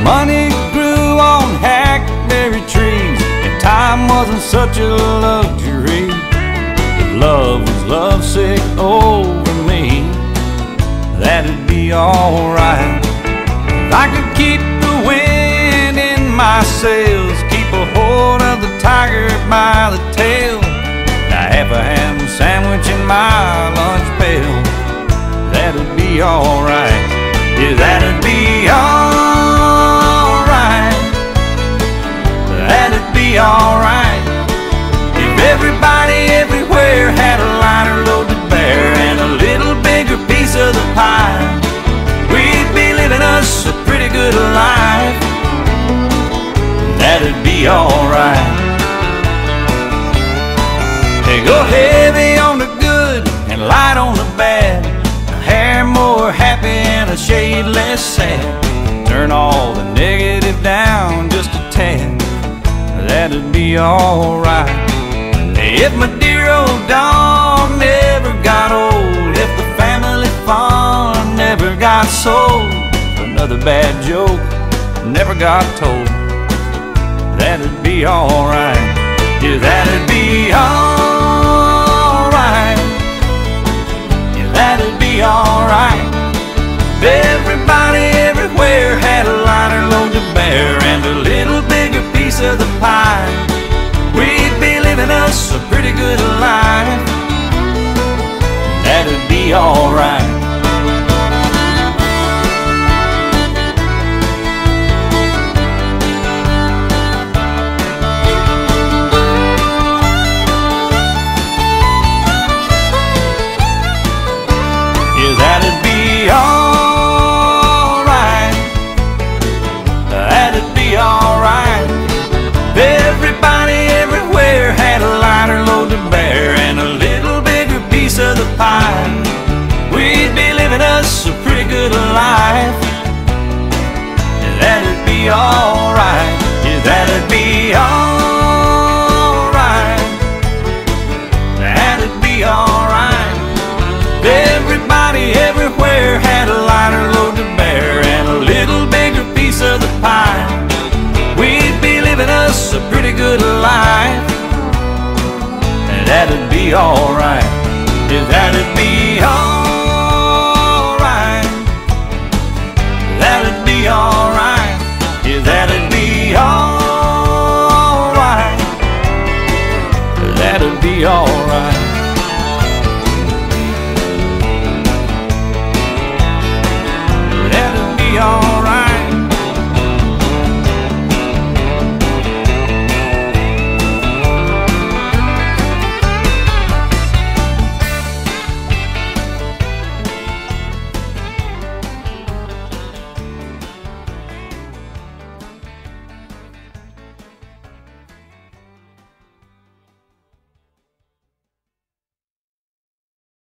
Money grew on hackberry trees, and time wasn't such a luxury. If love was lovesick over me, that'd be alright. If I could keep the wind in my sails, keep a hold of the tiger by the tail, a half a ham sandwich in my lunch pail, that'd be alright. Yeah, that'd be alright. That'd be alright. If everybody everywhere had a liner loaded bare and a little bigger piece of the pie, we'd be living us a pretty good life. That'd be alright. They go heavy on the good and light on the bad, a hair more happy and a shade less sad. Turn all the negative down just a tad, that'd be alright. If my dear old dog never got old, if the family farm never got sold, another bad joke never got told, that'd be alright. Yeah, that'd be alright. Yeah, that'd be alright. Everybody everywhere had a liner loaded bare and a little bigger piece of the pie, we'd be living us a pretty good life. That'd be alright.